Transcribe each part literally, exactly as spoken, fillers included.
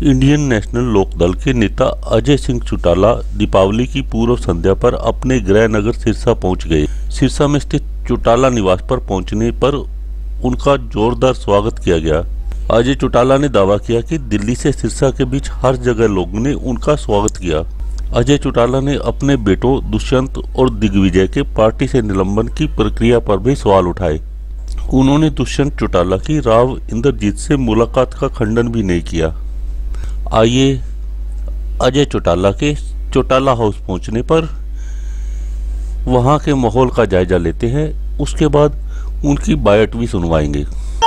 Indian national Lokdal के नेता अजय सिंह चौटाला दीपावली की पूर्व संध्या पर अपने गृह नगर सिरसा पहुंच गए। सिरसा में स्थित चौटाला निवास पर पहुंचने पर उनका जोरदार स्वागत किया गया। अजय चौटाला ने दावा किया कि दिल्ली से सिरसा के बीच हर जगह लोगों ने उनका स्वागत किया। अजय चौटाला ने अपने बेटों दुष्यंत और दिग्विजय के पार्टी से निलंबन की प्रक्रिया पर भी सवाल उठाए। उन्होंने दुष्यंत चौटाला की राव इंदरजीत से मुलाकात का खंडन भी नहीं किया। आइए अजय चौटाला के चौटाला हाउस पहुंचने पर वहां के माहौल का जायजा लेते हैं, उसके बाद उनकी बायोट भी सुनवाएंगे।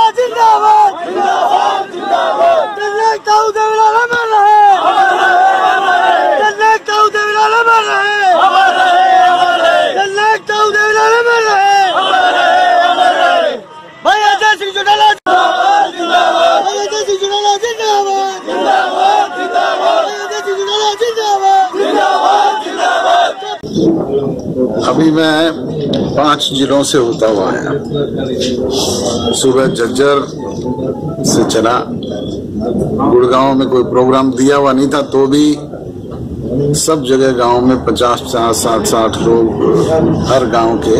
अभी मैं पांच जिलों से होता हुआ आया। सुबह झज्जर से चला, गुड़गांव में कोई प्रोग्राम दिया हुआ नहीं था, तो भी सब जगह गांव में पचास पचास साठ साठ लोग हर गांव के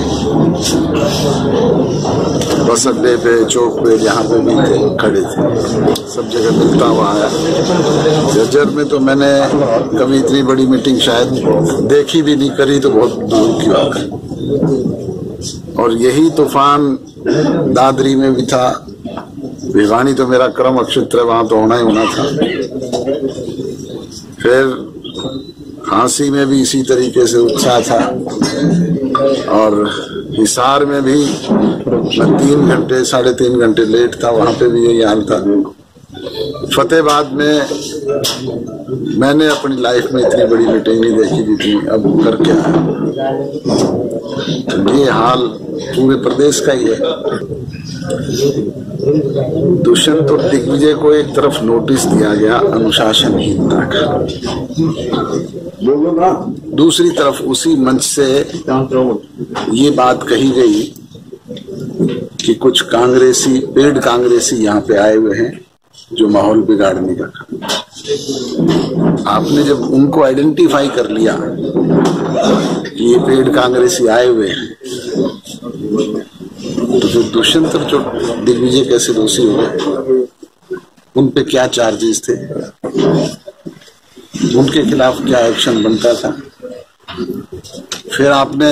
बस अड्डे पे, चौक पे, जहाँ पे भी थे खड़े थे, सब जगह मिलता हुआ आया। झज्जर में तो मैंने कभी इतनी बड़ी मीटिंग शायद देखी भी नहीं, करी तो बहुत दूर की बात है। और यही तूफान दादरी में भी था। भिवानी तो मेरा क्रम क्षेत्र है, वहां तो होना ही होना था। फिर झांसी में भी इसी तरीके से उत्साह था, और हिसार में भी मैं तीन घंटे साढ़े तीन घंटे लेट था, वहां पे भी यही हाल था। फतेहाबाद में मैंने अपनी लाइफ में इतनी बड़ी मीटिंग नहीं देखी जितनी अब करके आया। तो ये हाल पूरे प्रदेश का ही है। दुष्यंत और दिग्विजय को एक तरफ नोटिस दिया गया अनुशासनहीनता का, दूसरी तरफ उसी मंच से ये बात कही गई कि कुछ कांग्रेसी, पेड कांग्रेसी यहाँ पे आए हुए हैं जो माहौल बिगाड़ने का काम। आपने जब उनको आइडेंटिफाई कर लिया कि ये पेड कांग्रेसी आए हुए हैं, तो फिर दुष्यंत और दिग्विजय कैसे दोषी हो गए? उन पे क्या चार्जेस थे? उनके खिलाफ क्या एक्शन बनता था? फिर आपने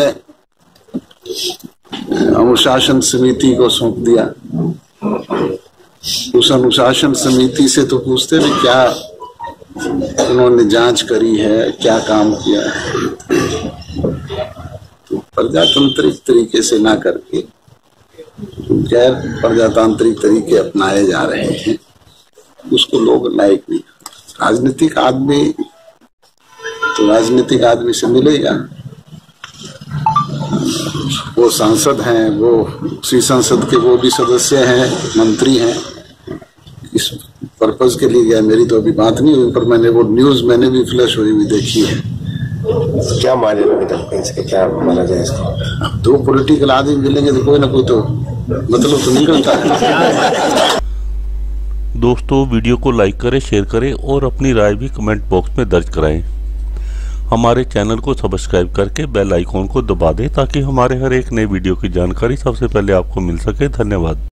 अनुशासन समिति को सौंप दिया। उस अनुशासन समिति से तो पूछते भी क्या उन्होंने जांच करी है, क्या काम किया है। तो प्रजातांत्रिक तरीके से ना करके गैर प्रजातांत्रिक तरीके अपनाए जा रहे हैं, उसको लोग लायक नहीं। राजनीतिक आदमी तो राजनीतिक आदमी से मिलेगा। वो सांसद हैं, वो उसी संसद के वो भी सदस्य हैं, मंत्री हैं। इस पर्पज के लिए गया, मेरी तो अभी बात नहीं हुई, पर मैंने वो न्यूज मैंने भी फ्लैश हुई हुई देखी है। क्या माने इसके, क्या माना जाए इसको? दो पॉलिटिकल आदमी मिलेंगे तो कोई ना कोई तो मतलब तो निकलता है। दोस्तों, वीडियो को लाइक करें, शेयर करें और अपनी राय भी कमेंट बॉक्स में दर्ज कराएं। हमारे चैनल को सब्सक्राइब करके बेल आइकॉन को दबा दें ताकि हमारे हर एक नए वीडियो की जानकारी सबसे पहले आपको मिल सके। धन्यवाद।